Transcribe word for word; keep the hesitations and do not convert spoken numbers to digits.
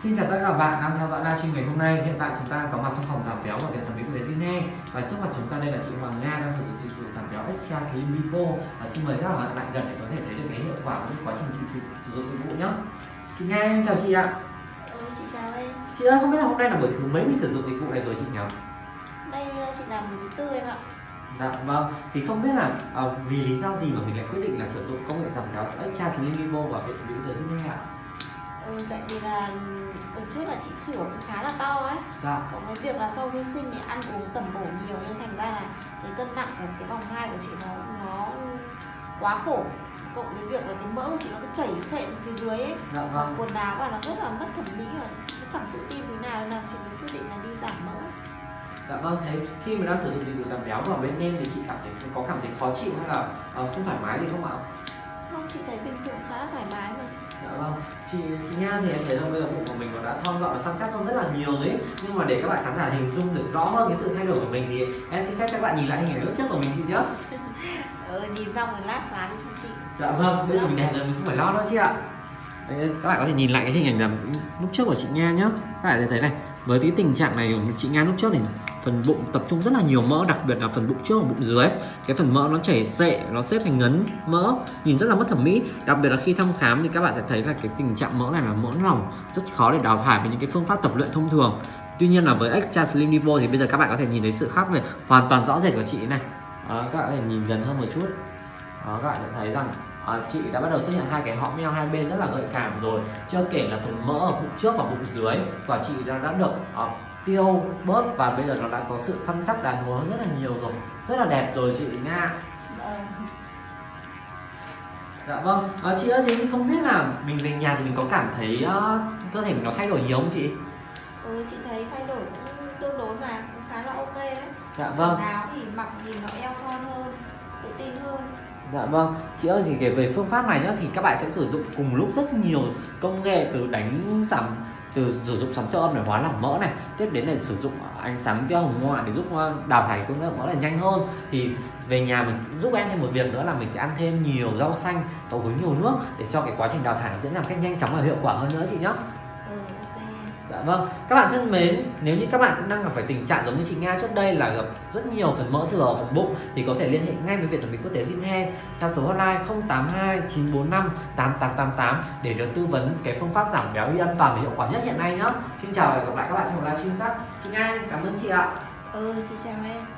Xin chào tất cả các bạn đang theo dõi livestream ngày hôm nay. Hiện tại chúng ta có mặt trong phòng giảm béo của Viện Thẩm mỹ quốc tế Gine, và trước mặt chúng ta đây là chị Hoàng Nga đang sử dụng dịch vụ giảm béo Extra Slim Lipo. Và xin mời các bạn lại gần để có thể thấy được cái hiệu quả của quá trình chị sử, sử dụng dịch vụ nhé. Chị Nga, em chào chị ạ. Ừ, chị chào em. Chị ơi, không biết là hôm nay là buổi thứ mấy mình sử dụng dịch vụ này rồi chị nhỉ? Đây chị làm buổi thứ tư em ạ. Dạ vâng, thì không biết là à, vì lý do gì mà mình lại quyết định là sử dụng công nghệ giảm béo Extra Slim Lipo và Viện Thẩm mỹ quốc tế Gine ạ? Ừ, tại vì là đợt trước là chị chữa cũng khá là to ấy. Dạ. Cộng với việc là sau khi sinh thì ăn uống tầm bổ nhiều nên thành ra là cái cân nặng cả cái vòng hai của chị nó nó quá khổ. Cộng với việc là cái mỡ của chị nó cứ chảy xệ xuống phía dưới ấy. Dạ Mặc vâng. quần áo và nó rất là mất thẩm mỹ rồi, nó chẳng tự tin thế nào nên là chị mới quyết định là đi giảm mỡ. Dạ vâng, thế khi mình đang sử dụng dịch vụ giảm béo vào bên em thì chị cảm thấy có cảm thấy khó chịu hay là uh, không thoải mái gì không ạ? Không, chị thấy bình thường khá là thoải mái mà. Dạ vâng, chị chị Nha thì em thấy là bây giờ bụng của mình nó đã thon gọn và săn chắc hơn rất là nhiều đấy. Nhưng mà để các bạn khán giả hình dung được rõ hơn cái sự thay đổi của mình thì em xin phép cho các bạn nhìn lại hình ảnh lúc trước của mình chị nhé. Ừ, nhìn xong rồi lát xóa đi cho chị. Dạ vâng, bây giờ mình đẹp rồi mình không phải lo nữa chị ạ. Đấy, các bạn có thể nhìn lại cái hình ảnh là lúc trước của chị Nha nhé. Các bạn thấy này, với cái tình trạng này của chị Nga lúc trước thì phần bụng tập trung rất là nhiều mỡ, đặc biệt là phần bụng trước và bụng dưới. Cái phần mỡ nó chảy xệ, nó xếp thành ngấn mỡ, nhìn rất là mất thẩm mỹ. Đặc biệt là khi thăm khám thì các bạn sẽ thấy là cái tình trạng mỡ này là mỡ lỏng, rất khó để đào thải với những cái phương pháp tập luyện thông thường. Tuy nhiên là với Extra Slim Lipo thì bây giờ các bạn có thể nhìn thấy sự khác biệt hoàn toàn rõ rệt của chị này. Đó, các bạn có thể nhìn gần hơn một chút. Đó, các bạn sẽ thấy rằng à, chị đã bắt đầu xuất hiện hai cái hõm eo hai bên rất là gợi cảm rồi. Chưa kể là phần mỡ ở bụng trước và bụng dưới của chị đã, đã được uh, tiêu bớt và bây giờ nó đã có sự săn chắc đàn hồi rất là nhiều rồi, rất là đẹp rồi chị Nga. Ừ. Dạ vâng, à, chị ơi thì không biết là mình về nhà thì mình có cảm thấy uh, cơ thể mình nó thay đổi nhiều không chị? Ừ, chị thấy thay đổi cũng tương đối mà cũng khá là ok đấy. Dạ vâng. Quần áo thì mặc nhìn nó eo thon hơn, tự tin hơn. Dạ vâng, chị ơi thì kể về phương pháp này nhá thì các bạn sẽ sử dụng cùng lúc rất nhiều công nghệ, từ đánh giảm, từ sử dụng sóng siêu âm để hóa lỏng mỡ này, tiếp đến là sử dụng ánh sáng tia hồng ngoại để giúp đào thải cơn mỡ là nhanh hơn. Thì về nhà mình giúp em thêm một việc nữa là mình sẽ ăn thêm nhiều rau xanh, có uống nhiều nước để cho cái quá trình đào thải nó diễn ra một cách nhanh chóng và hiệu quả hơn nữa chị nhé. Ừ, ok. Dạ vâng, các bạn thân mến, nếu như các bạn cũng đang gặp phải tình trạng giống như chị Nga trước đây là gặp rất nhiều phần mỡ thừa ở phần bụng thì có thể liên hệ ngay với Viện Thẩm mỹ quốc tế Gine theo số hotline không tám hai chín bốn năm tám tám tám tám để được tư vấn cái phương pháp giảm béo an toàn và hiệu quả nhất hiện nay nhé. Xin chào và hẹn gặp lại các bạn trong một livestream khác. Chị Nga, cảm ơn chị ạ. Ừ, chị chào em.